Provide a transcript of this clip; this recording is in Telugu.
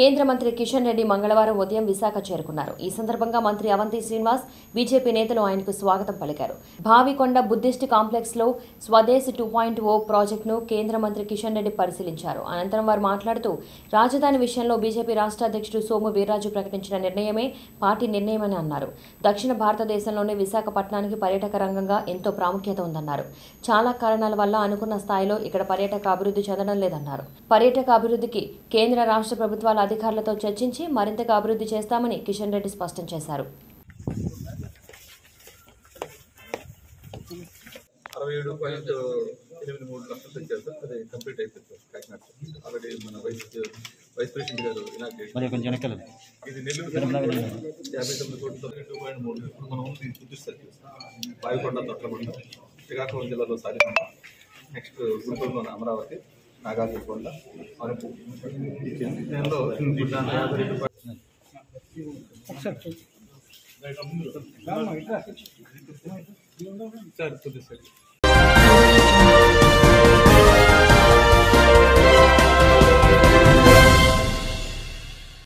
కేంద్ర మంత్రి కిషన్ రెడ్డి మంగళవారం ఉదయం విశాఖ చేరుకున్నారు. ఈ సందర్భంగా మంత్రి అవంతి శ్రీనివాస్, బీజేపీ నేతలు ఆయనకు స్వాగతం పలికారు. భావికొండ బుద్ధిస్ట్ కాంప్లెక్స్ లో స్వదేశ్ 2.0 ప్రాజెక్టును కేంద్ర మంత్రి కిషన్ రెడ్డి పరిశీలించారు. అనంతరం వారు మాట్లాడుతూ రాజధాని విషయంలో బీజేపీ రాష్ట్ర అధ్యక్షుడు సోము వీర్రాజు ప్రకటించిన నిర్ణయమే పార్టీ నిర్ణయమని అన్నారు. దక్షిణ భారతదేశంలోని విశాఖపట్నానికి పర్యాటక రంగంగా ఎంతో ప్రాముఖ్యత ఉందన్నారు. చాలా కారణాల వల్ల అనుకున్న స్థాయిలో ఇక్కడ పర్యాటక అభివృద్ధి చెందడం లేదన్నారు. పర్యాటక అభివృద్ధికి కేంద్ర రాష్ట్ర ప్రభుత్వాల అధికారులతో చర్చించి మరింతగా అభివృద్ధి చేస్తామని కిషన్ రెడ్డి స్పష్టం చేశారు. 67.83 లక్షలు తెచ్చారు సార్. అది కంప్లీట్ అయిపోయింది సార్. కాకినాడ ఆల్రెడీ మన వైస్ ప్రెసిడెంట్ గారు ఇది నెల్లూరు 59 కోట్లతో 2.3 ఇప్పుడు మనం చూపిస్తారు. భావికొండ తొట్లకొండ శ్రీకాకుళం జిల్లాలో సాధించాం. నెక్స్ట్ గుంటూరులో అమరావతి, నాగార్జునకొండ, అరకు ఈ నెలలో సార్ చూపిస్తారు.